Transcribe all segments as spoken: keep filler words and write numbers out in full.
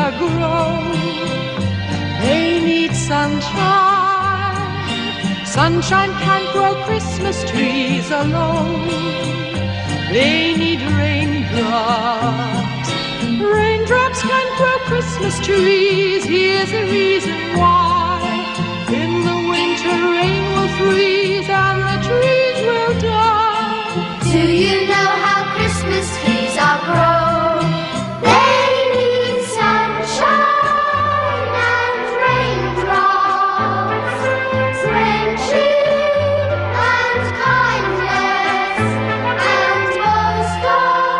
grow. They need sunshine. Sunshine can't grow Christmas trees alone. They need raindrops. Raindrops can't grow Christmas trees. Here's the reason why. In the winter rain will freeze and the trees will die. Do you know how Christmas trees are grown? They need sunshine and raindrops, friendship and kindness, and most of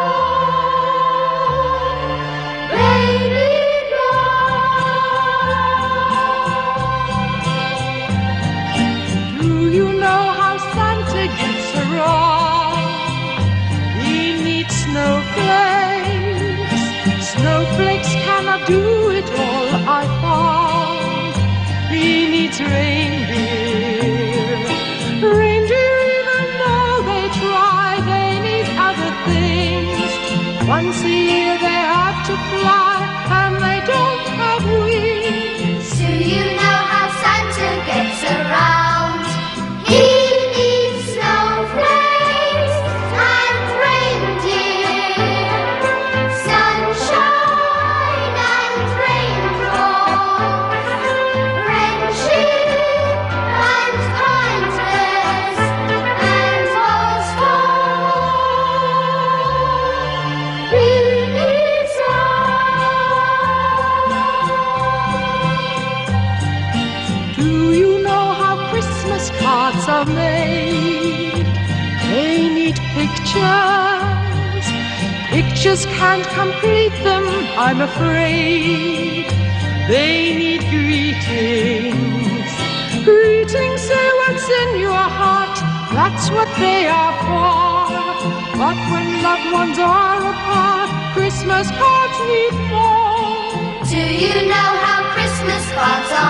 all, they need love. Do you know how Santa gets around? He needs snowflakes. Snowflakes cannot do it all, I found. He needs reindeer. Reindeer, even though they try, they need other things. Once a year they have to fly, and they don't have wings. Do you know how Santa gets around? He needs snowflakes and reindeer, sunshine and raindrops, friendship and kindness, and most of all, he needs love. Do you know how Christmas cards are made? They need pictures. Pictures can't complete them, I'm afraid. They need greetings. Greetings say what's in your heart. That's what they are for. But when loved ones are apart, Christmas cards need more. Do you know how Christmas cards are